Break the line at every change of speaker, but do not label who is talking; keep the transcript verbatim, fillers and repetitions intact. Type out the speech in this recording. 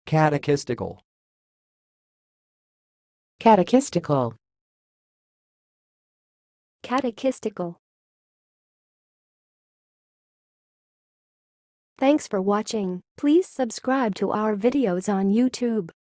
catechistical,
catechistical,
catechistical. Thanks for watching. Please subscribe to our videos on YouTube.